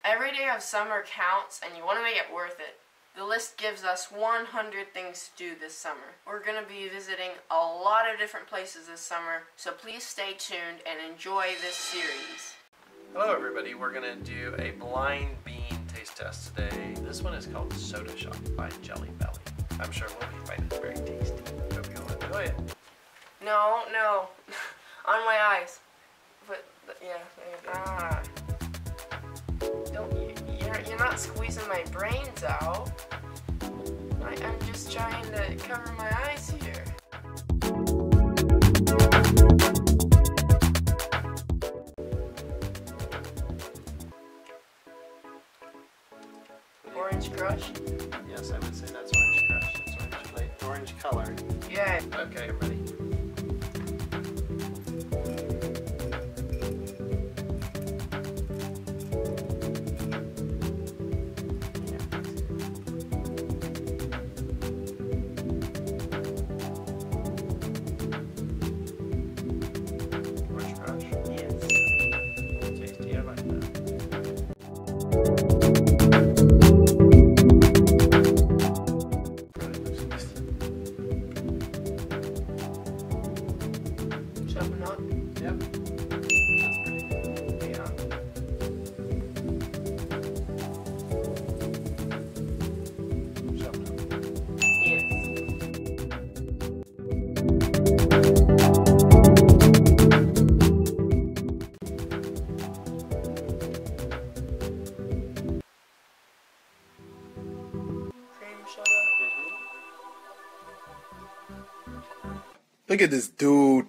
Every day of summer counts, and you want to make it worth it. The list gives us 100 things to do this summer. We're going to be visiting a lot of different places this summer, so please stay tuned and enjoy this series. Hello everybody, we're going to do a blind bean taste test today. This one is called Soda Shock by Jelly Belly. I'm sure we'll be finding it very tasty. Hope you'll enjoy it. No, on my eyes. But, yeah, you're not squeezing my brains out. I'm just trying to cover my eyes here. Orange Crush? Yes, I would say that's Orange Crush. It's orange color. Yeah. Okay, I'm ready. Yep. That's pretty good. Yeah. Yes. Cream soda. Look at this dude.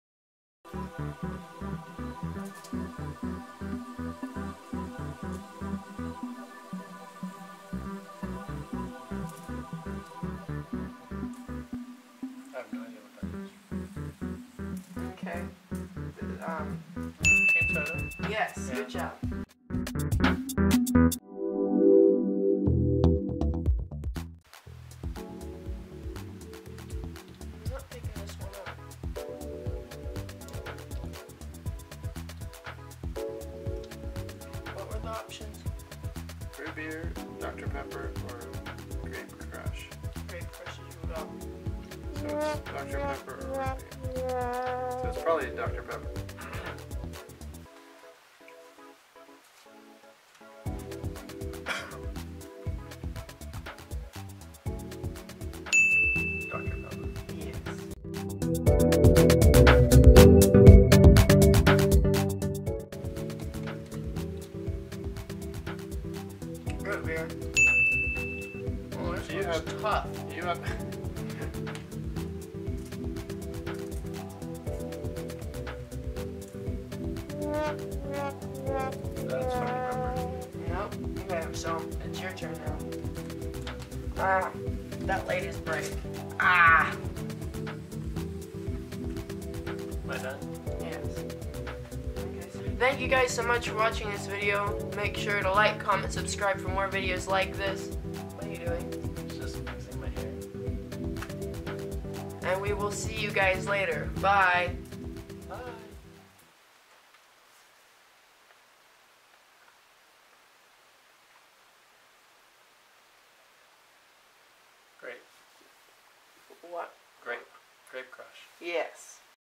I have no idea what that is. Okay. Cream soda? Yes, Yeah. good job. I'm not picking this one up. What were the options? Root beer, Dr. Pepper, or Grape Crush. Grape Crush is ruled out. So it's Dr. Pepper or root beer. So it's probably Dr. Pepper. Dr. Pepper. Yes. Root beer. Oh, this You one's have- tough. You have... That's Dr. Pepper. Nope. Okay, so it's your turn now. Ah, that lady's break. Ah! Am I done? Yes. Okay. Thank you guys so much for watching this video. Make sure to like, comment, subscribe for more videos like this. What are you doing? It's just fixing my hair. And we will see you guys later. Bye. Bye. Great. What? Grape Crush. Yes.